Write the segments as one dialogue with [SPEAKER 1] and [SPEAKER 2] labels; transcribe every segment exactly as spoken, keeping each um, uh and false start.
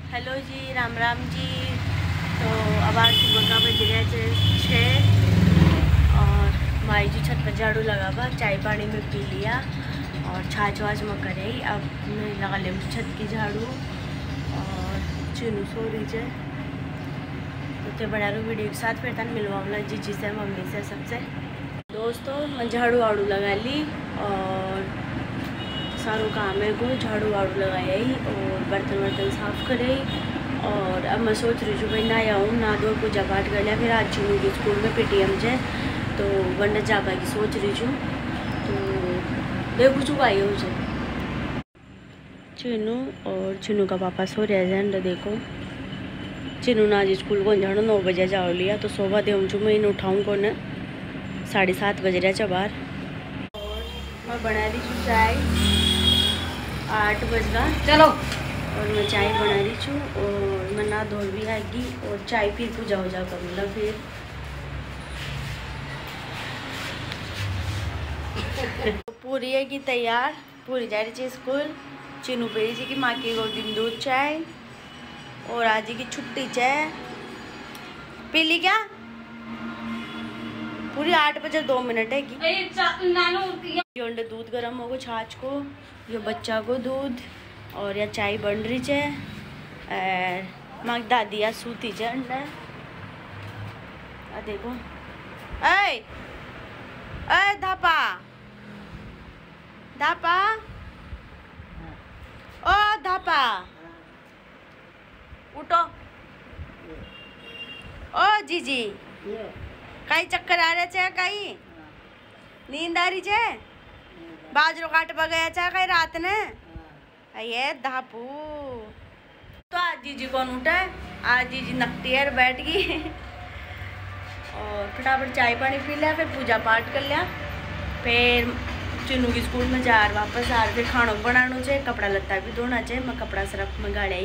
[SPEAKER 1] Hello ji, Ram Ram ji. तो अब आज सुबह का बज रहा है छः और भाई जी छत पर झाड़ू लगा हुआ, चाय पानी में पी लिया और छाछ वाछ में करे। अब मैं लगा ले छत की झाड़ू और चुनू सो रही है। तो ते बना लो वीडियो के साथ, फिर तन मिलवाऊंगा जीजी से, मम्मी से, सबसे। दोस्तों मैं झाड़ू वाड़ू लगा ली और सारों काम है को झाड़ू वाड़ू लगाया ही और बर्तन वर्तन साफ़ करे। और अब मैं सोच रही हूँ भाई ना आऊँ ना दो पूजा पाठ कर लिया, फिर आज चुनू की स्कूल में पेटीएम जाए तो वरना जा पाएगी सोच रही हूँ। तो देखो चुका आई हो जाए चुनू और चुनू का पापा सो रहा है। तो देखो चुनू ना आज स्कूल को जानो नौ बजे जाओ लिया तो सोबा दे चू मैं इन उठाऊँ को न साढ़े सात बज रहा बाहर। और मैं बना रही हूँ चाय, आठ बज गया चलो, और मैं चाय बना रही हूँ और मैं ना धो भी आएगी और चाय फिर पूजा हो जा करूँगा। फिर तो पूरी है कि तैयार, पूरी जा रही है स्कूल। चीनू पे रही कि माँ की गोदी में दूध चाय और आज की छुट्टी चाय पी ली क्या। पूरी आठ बजे दो मिनट है कि योंडे दूध गर्म होगा छाछ को, ये बच्चा को दूध और या चाय बन रही है। माँ दादी या सूती है अंडा आ देखो। ऐ ऐ धापा धापा ओ धापा उठो। ओ जीजी कई चक्कर आ रहे चे, कई नींद आ रही है, बाजरो काटवा गया चाहे कई रात ने ये धापू। तो आज जीजी कौन उठा है, आज जीजी नकटी है बैठ गई और फटाफट चाय पानी पी लिया, फिर पूजा पाठ कर लिया, फिर चुनू की स्कूल में जा वापस आ फिर खाना बनाना चाहिए, कपड़ा लत्ता भी धोना चाहिए। मैं कपड़ा सरफ में गाड़ा ही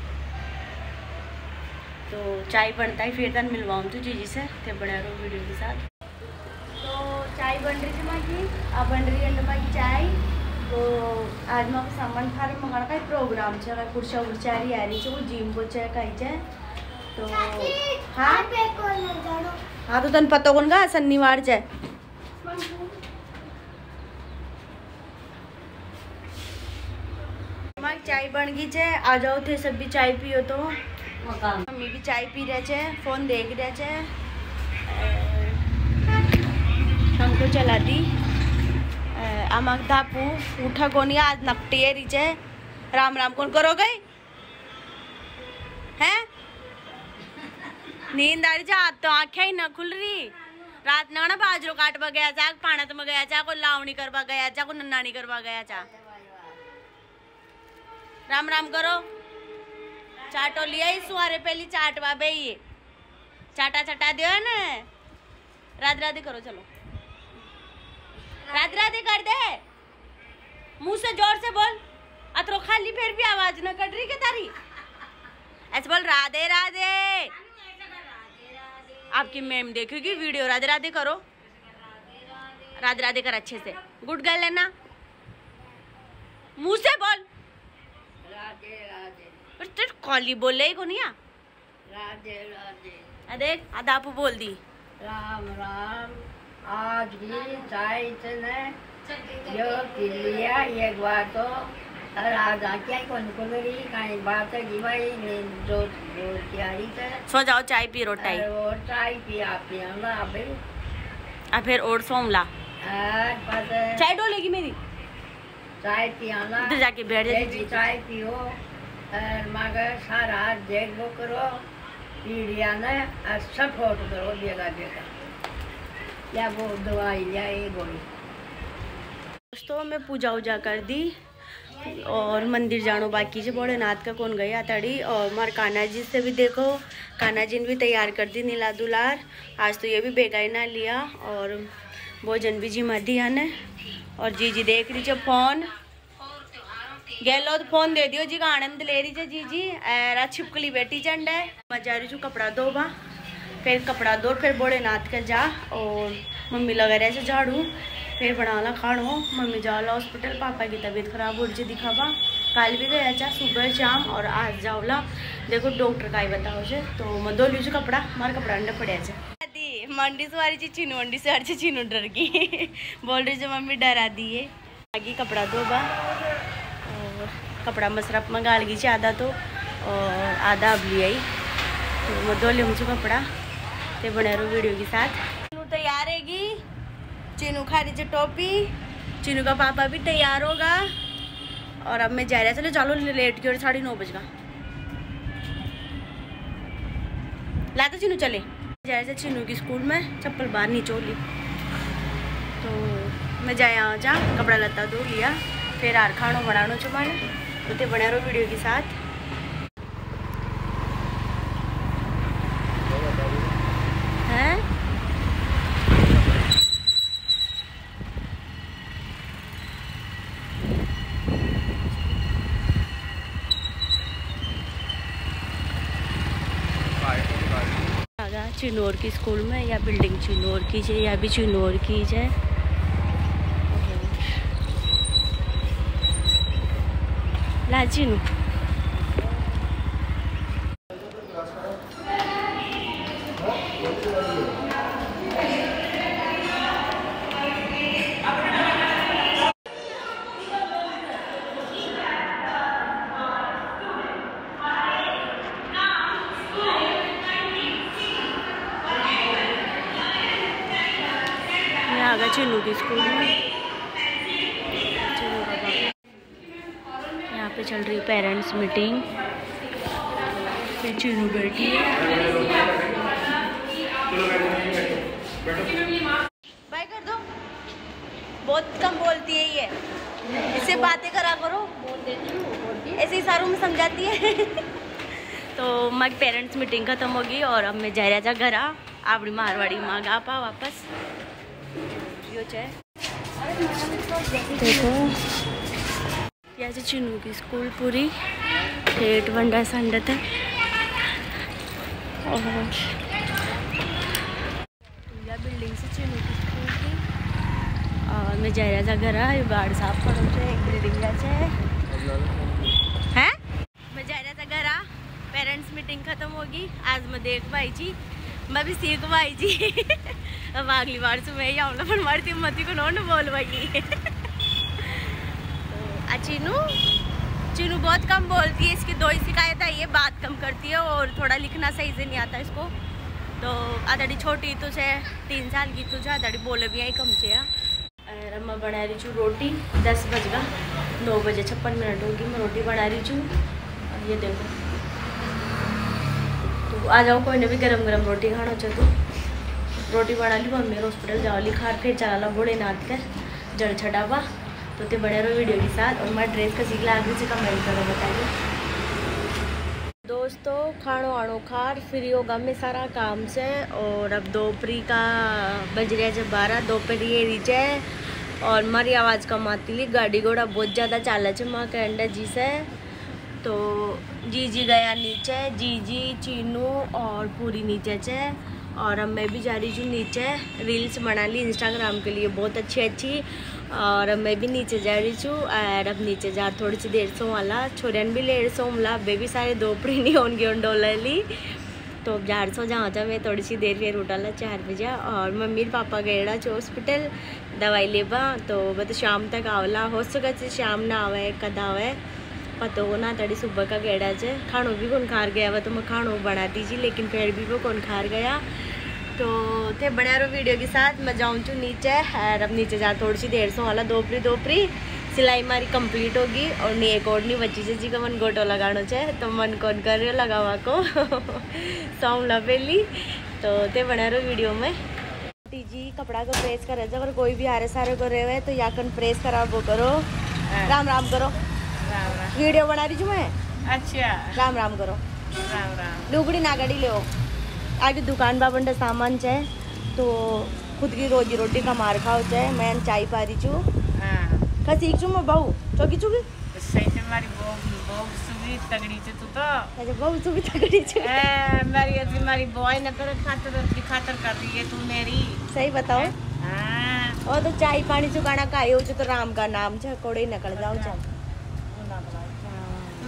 [SPEAKER 1] तो चाय बनता है, फिर तन मिलवाऊँ तो जीजी से ते बना रहा वीडियो के साथ। तो चाय बन रही थी माँ की, अब बन रही है माँ की चाय। तो आज मैं सामान थारे मंगाना का प्रोग्राम है, कुर्सा उर्चा रही आ रही है वो जिम को चाहे कहीं चाहे तो हाँ हाँ तो तन पता कौन का शनिवार चाहे माँ चाय बन गई है। आ जाओ थे सब भी चाय पियो। तो मम्मी भी चाय पी रहे थे, फोन देख रहे थे, हमको चला दी आमक धापू उठा कोनी आज नकटी है रीचे। राम राम कौन करो गई हैं, नींद आ रही है, आज तो आंखें ही न खुल रही। रात ने ना बाजरो काटवा गया चा, पाणत में गया चा, को लावनी करवा गया चा, को नन्नानी करवा गया चा। राम राम करो, चाटो लिया ही सुहारे पहली चाटवा बे ये चाटा चटा दियो है ना। राधे राधे करो, चलो राधे राधे कर दे, मुंह से जोर से बोल, अतरो खाली फिर भी आवाज न कट रही के तारी, ऐसे बोल राधे राधे। आपकी मैम देखेगी वीडियो, राधे राधे करो, राधे राधे कर अच्छे से, गुड गर्ल है ना, मुंह से बोल राधे राधे। पर कॉली बोल रही को नहीं आ राधे राधे। देख आदापू बोल दी
[SPEAKER 2] राम राम। आज भी चाय ने जो पी लिया एक बार तो राजा क्या कौन को मेरी कहीं बात है भाई जो जो तैयारी से
[SPEAKER 1] सो जाओ चाय पी रोटाई
[SPEAKER 2] और चाय पिया पिया ना अभी
[SPEAKER 1] आ फिर और सोमला चाय डोलेगी मेरी
[SPEAKER 2] चाय पिया ना
[SPEAKER 1] इधर जाके बैठ जाए
[SPEAKER 2] चाय पियो और मगर सारा देख वो करो पीड़िया ने सपोर्ट करो बेगा बेगा या वो दवाई या ये गोली।
[SPEAKER 1] दोस्तों मैं पूजा उजा कर दी और मंदिर जानो बाकी से भोलेनाथ का कौन गया तड़ी। और मार कान्हा जी से भी देखो, कान्हा जी ने भी तैयार कर दी नीला दुलार। आज तो ये भी बेगाई ना लिया और भोजन भी जिमा दिया ने। और जी जी देख रही जो फोन गेलो तो फोन दे दियो जी का आनंद ले रही है जी जी एरा छिपकली बेटी चंड है। मैं जा रही हूँ कपड़ा धोबा, फिर कपड़ा धो फिर भोलेनाथ का जा और मम्मी लगा रहे झाड़ू, फिर बनाना खानो। मम्मी जाला हॉस्पिटल, पापा की तबीयत खराब हो रही है दिखावा। काल भी गया चा सुबह शाम और आज जाओला देखो डॉक्टर का ही बताओ छे तो मैं दो लीजू कपड़ा मार कपड़ा अंडे पड़े छे दी मंडी से वाली चीनू मंडी से हर चीनू डर गई बोल रही जो मम्मी डरा दी है आगे कपड़ा दो बा और कपड़ा मसरफ में गाल गई आधा तो और आधा अब ले आई तो मैं दो ले मुझे कपड़ा ते बने रहो वीडियो के साथ। चीनू तैयार रहेगी, चीनू खा रही टोपी, चीनू का पापा भी तैयार होगा और अब मैं जा रहा चलो चलो लेट की और साढ़े नौ बज गया लाते चीनू चले जा रहे थे चीनू की स्कूल में चप्पल बाहर नीचे ली तो मैं जाया जा कपड़ा लत्ता धो लिया फिर आर खानो बनानो छो माने तो ते बने रहो वीडियो के साथ। हैं चिनौर की स्कूल में या बिल्डिंग चिनौर की है या भी चिनौर की है ला चिनू चीनू की स्कूल में यहाँ पे चल रही पेरेंट्स मीटिंग फिर चीनू बैठी है बाय कर दो बहुत कम बोलती है ये इससे बातें करा करो बोल देती हूँ ऐसे इशारों में समझाती है तो हमारी पेरेंट्स मीटिंग खत्म होगी और अब मैं जा रहा था घर आपड़ी मारवाड़ी माँ गा पा वापस देखो यहाँ से चीनू की स्कूल पूरी गेट बंडा संडत है और यह बिल्डिंग से चीनू की स्कूल की और मैं जा रहा था घर बाढ़ साफ करो से एक बिल्डिंग है हैं मैं जा रहा था घर पेरेंट्स मीटिंग खत्म होगी आज मैं देख पाई जी मैं भी सीख पाई जी अब अगली बार से मैं ही आऊँगा पर हमारी तिम्मती को नोट बोल पाई तो चीनू चीनू बहुत कम बोलती है इसकी दो ही शिकायत है ये बात कम करती है और थोड़ा लिखना सही से नहीं आता इसको तो आधाड़ी छोटी तो से तीन साल की तुझे आधाड़ी बोले भी आई कम से और मैं बना रही हूँ रोटी दस बज गया नौ बजे छप्पन मिनट होगी मैं रोटी बना रही हूँ और ये देखो तो आ जाओ कोई ने भी गरम गरम रोटी खाना चाहे तो रोटी बना ली मम्मी हॉस्पिटल जाओ ली खा फिर चला ला बूढ़े नाथ कर जड़ छटावा तो ते बने रहो वीडियो के साथ और मैं ड्रेस का सीखला आगे से कमेंट करो बताइए दोस्तों खानो आनो खार फ्री होगा मैं सारा काम से और अब दोपहरी का बज रहा है बारह दोपहरी ये रीचे और मारी आवाज़ कम आती ली गाड़ी घोड़ा बहुत ज़्यादा चाला है माँ के अंडा जी से तो जी जी गया नीचे जी जी चीनू और पूरी नीचे से और अब मैं भी जा रही हूँ नीचे रील्स बना ली इंस्टाग्राम के लिए बहुत अच्छी अच्छी और अब मैं भी नीचे जा रही हूँ और अब नीचे जा थोड़ी सी देर सो वाला छोरन भी लेट सो मला बेबी सारे दोपहरी नहीं होंगे उन डोला ली तो अब जार सो जाओ जा मैं थोड़ी सी देर फिर उठाला चार बजे और मम्मी पापा गए हॉस्पिटल दवाई लेवा तो बस शाम तक आवला हो सके शाम ना आवे कद आवे पता हो ना तड़ी सुबह का गेड़ा है खानो भी कौन खार गया वह तो मैं खानो बनाती जी लेकिन फिर भी वो कौन खार गया तो थे बना रहो वीडियो के साथ मैं जाऊँ चू नीचे और अब नीचे जा थोड़ी सी देर सो वाला दोपहरी दोपहरी सिलाई मारी कंप्लीट होगी और नहीं एक और नहीं बची से जी का मन गोटो लगानो है तो मन कौन कर रहे हो लगावा को सौमला पहली तो ते बना रहो वीडियो में जी कपड़ा को प्रेस करे अगर कोई भी हारे सारे को रहे हुए तो या कन प्रेस करा वो करो राम राम करो वीडियो बना रही हूँ मैं अच्छा राम राम करो राम राम लुगड़ी ना गाड़ी ले आगे दुकान बाबंडा सामान है तो खुद की रोजी रोटी का मार खाओ चाहे मैं चाय पा रही छू का सीख छू मैं बहू चौकी चुकी
[SPEAKER 3] सही से मारी बहू सुबह तगड़ी छे तू तो
[SPEAKER 1] अच्छा बहू सुबह तगड़ी छे
[SPEAKER 3] ए मेरी अजी मेरी बॉय न कर खातर अपनी खातर कर रही है तू मेरी
[SPEAKER 1] सही बताओ
[SPEAKER 3] हां
[SPEAKER 1] और तो चाय पानी चुकाना का आयो तो राम का नाम छे कोड़े निकल जाओ छे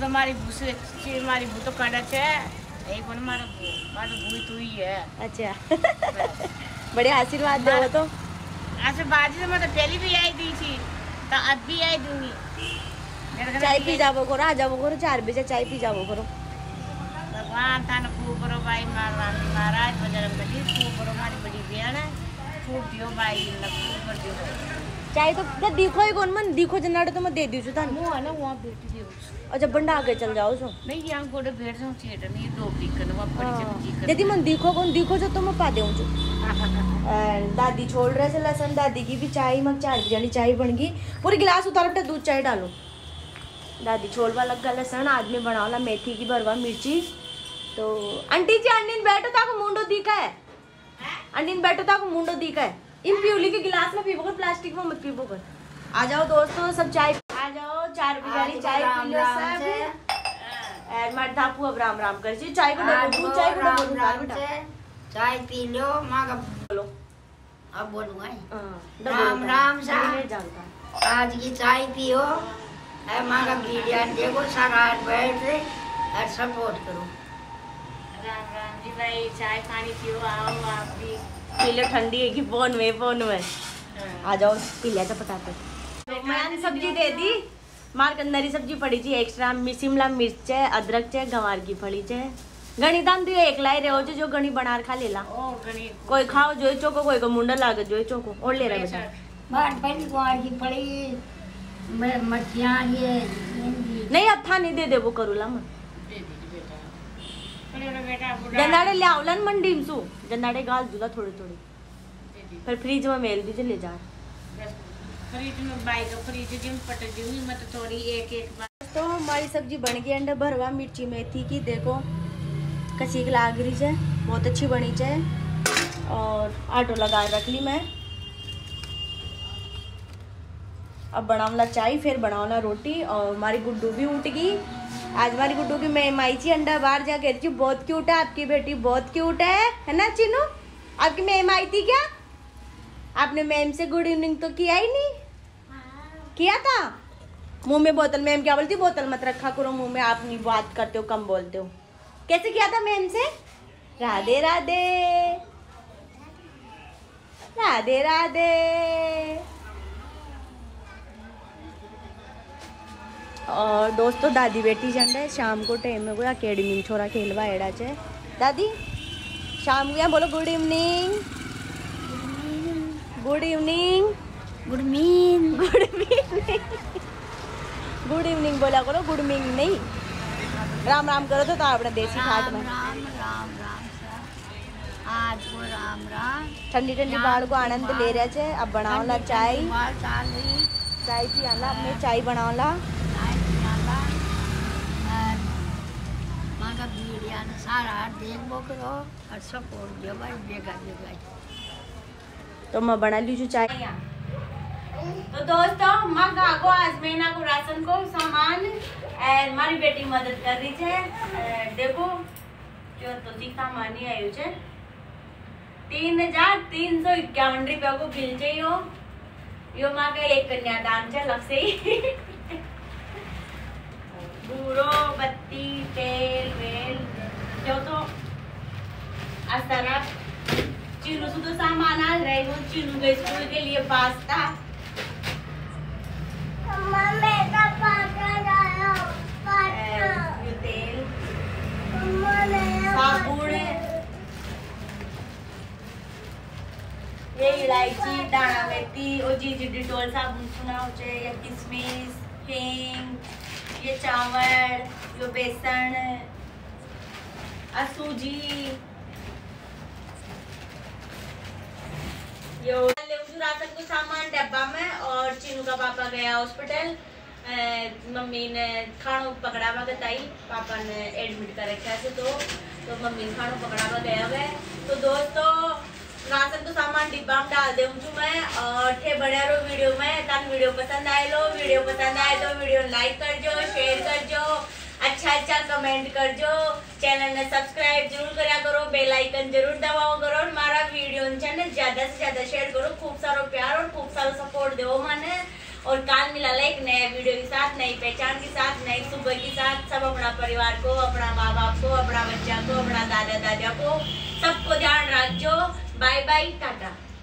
[SPEAKER 3] तो मारी भूसे ची मारी भू तो काटा छे एक बार मारा मारा भूई तू ही है।
[SPEAKER 1] अच्छा बड़े आशीर्वाद दो तो
[SPEAKER 3] ऐसे बाजी से मैं तो पहली भी आई दी थी तो अब भी आई दूंगी।
[SPEAKER 1] चाय पी जाओ करो, आ जाओ करो, चार बजे चाय पी जाओ करो।
[SPEAKER 3] भगवान था ना खूब करो भाई महाराज बजरंग बली खूब करो मारी बड़ी बहन है खूब दियो भाई ना खूब कर दियो
[SPEAKER 1] चाय तो दिखो ही कौन मन दिखो जनाड़े तो मैं दे दी था
[SPEAKER 3] वो है ना वहाँ बैठी थी
[SPEAKER 1] अच्छा बंडा आगे चल जाओ सो
[SPEAKER 3] नहीं यहाँ गोड़े बैठ जाऊँ थिएटर नहीं दो बिकन वो बड़ी चमची कर
[SPEAKER 1] यदि मन दिखो कौन दिखो जो तो मैं पा दूँ जो दादी छोड़ रहे से लसन दादी की भी चाय मग चार जानी चाय बन गई पूरी गिलास उतार बेटा दूध चाय डालो दादी छोड़वा लग लसन आदमी बनाओला मेथी की भरवा मिर्ची तो आंटी जी अंडीन बैठो ताको मुंडो दिखा है अंडीन बैठो ताको मुंडो दिखा है इन प्यूली के गिलास में पीबो कर प्लास्टिक में मत पीबो कर आ जाओ दोस्तों सब चाय आ जाओ चार बजे चाय पी लो सब और मर धापू अब राम राम कर जी चाय को डबो दूध चाय को डबो दूध बेटा
[SPEAKER 2] चाय पी लो माँ का
[SPEAKER 1] बोलो
[SPEAKER 2] अब बोलूँगा
[SPEAKER 1] राम
[SPEAKER 2] राम सा
[SPEAKER 1] जानता
[SPEAKER 2] आज की चाय पियो है माँ का वीडियो देखो सारा बैठ रहे और सपोर्ट करो।
[SPEAKER 3] राम राम जी भाई चाय पानी पियो आओ आप भी
[SPEAKER 1] पी लो ठंडी है कि फोन में फोन में आ जाओ पी लिया चपटाते तो मैंने सब्जी दे दी मार कंदरी सब्जी पड़ी थी एक्स्ट्रा शिमला मिर्च है अदरक है गंवार की फड़ी है घनी दाम तो एक लाई रहे हो जो घनी बनार खा लेला
[SPEAKER 3] ओ गणी
[SPEAKER 1] कोई खाओ जो चोको कोई को मुंडा लागे जो चोको और ले रहा बेटा
[SPEAKER 2] बात पहली कुआर की पड़ी मच्छियाँ ये
[SPEAKER 1] नहीं अब था नहीं दे दे वो करूला मन
[SPEAKER 3] दे दीजिए बेटा अरे बेटा बुढ़ा
[SPEAKER 1] जनाड़े ले आवलन मंडी में सु जनाड़े गाल दूला थोड़ी थोड़ी फिर फ्रिज में मेल दीजिए ले जा
[SPEAKER 3] फ्रिज में बाइक फ्रिज जिम पट दूंगी मैं तो थोड़ी एक एक बार
[SPEAKER 1] तो हमारी सब्जी बन गई अंडा भरवा मिर्ची मेथी की देखो कसी की लाग रही है बहुत अच्छी बनी है और आटो लगा रख ली मैं अब बनावला चाय फिर बनावला रोटी और हमारी गुड्डू भी उठ गई आज हमारी गुड्डू की मैं माई जी अंडा बाहर जा कह रही बहुत क्यूट है आपकी बेटी बहुत क्यूट है है ना चिनू आपकी मैम आई थी क्या आपने मैम से गुड इवनिंग तो किया ही नहीं किया था मुंह में बोतल मैम क्या बोलती बोतल मत रखा करो मुंह में आप नहीं बात करते हो कम बोलते हो कैसे किया था मैम से राधे राधे राधे राधे और दोस्तों दादी बेटी जाने शाम को टाइम में कोई अकेडमी में छोरा खेलवा एड़ा चे दादी शाम को यहाँ बोलो good evening good evening
[SPEAKER 2] good mean
[SPEAKER 1] good evening good evening बोला करो गुड इवनिंग नहीं राम राम करो तो, तो अपने देसी खाट में
[SPEAKER 2] राम राम राम सा आज को राम राम
[SPEAKER 1] ठंडी ठंडी बाढ़ को आनंद ले रहे थे अब बनाओला चाय
[SPEAKER 2] चाल रही
[SPEAKER 1] चाय पियाला अपने चाय बनाओला
[SPEAKER 2] चाय पियाला और माँ का वीडियो ने सारा देखबो करो और सपोर्ट दियो भाई बेगा बेगा
[SPEAKER 1] तो मैं बना लीजू चाय तो दोस्तों माँ गागो आज महीना को राशन को सामान और हमारी बेटी मदद कर रही है देखो जो तो दिखा मानी आयु है तीन हजार तीन सौ इक्यावन रुपया को बिल चाहिए यो माँ का एक कन्यादान है लग से ही बूढ़ो बत्ती तेल वेल जो तो असरफ चीनू से तो सामान आ रहे वो चीनू के स्कूल के लिए पास्ता तेल साबुन ये इलायची दाना मेथी और जी जी डिटोल साबुन सुना हो चाहिए या किशमिश हींग ये चावल जो बेसन सूजी यो राशन को सामान डब्बा में और चीनू का पापा गया हॉस्पिटल मम्मी ने खानों पकड़ा हुआ बताई पापा ने एडमिट कर रखा है तो तो मम्मी ने खानों पकड़ा हुआ गया हुआ तो दोस्तों राशन तो सामान डिब्बा में डाल दूँ मैं और ठे बने रहो वीडियो में तन वीडियो पसंद आए लो वीडियो पसंद आए तो वीडियो लाइक कर जो शेयर कर जो अच्छा अच्छा कमेंट कर जो चैनल ने सब्सक्राइब जरूर करा करो बेल आइकन जरूर दबाओ करो और हमारा वीडियो चैनल ज्यादा से ज्यादा शेयर करो खूब सारो प्यार और खूब सारो सपोर्ट दो माने और काल मिला एक नए वीडियो के साथ, नई पहचान के साथ, नई सुबह के साथ। सब अपना परिवार को, अपना माँ बाप को, अपना बच्चा को, अपना दादा दादा को, सबको ध्यान रखो। Bye bye, Tata.